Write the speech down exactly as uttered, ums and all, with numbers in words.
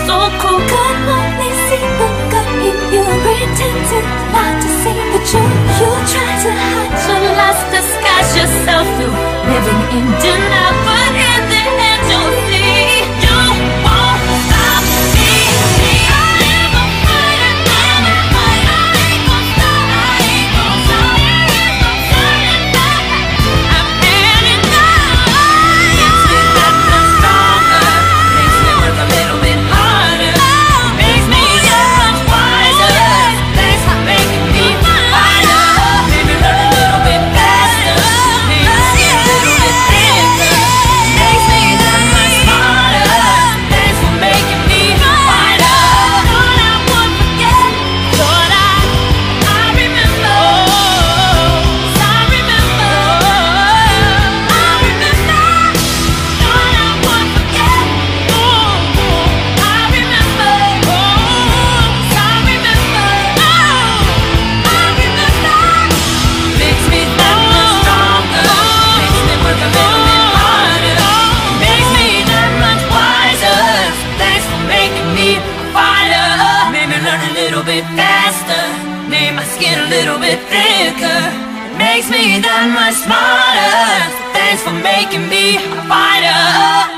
so cool. Could only see the good in you, pretending not to see the truth. You try to hide your lies, disguise yourself through living in denial, but in the end you'll see you won't stop me. I am a fighter, I'm a fighter. I ain't gon' stop, I ain't gon' stop, I ain't gon' stop. I'm heading down. Makes me that much stronger, makes me work a little bit harder, makes me that much wiser. Thanks for making me fighter. Made me learn a little bit faster, made me see a little bit thicker, makes me that much smarter. Thanks for making me fighter. Thought I would forget, thought I, I remember, oh, I remember, I remember. Thought I would forget, oh, I remember, oh, I remember, oh, I remember. Makes me that much stronger, makes me work a little bit harder, makes me that much wiser. Thanks for making me a fighter. Made me learn a little bit faster, made my skin a little bit thicker, makes me that much smarter. Thanks for making me a fighter.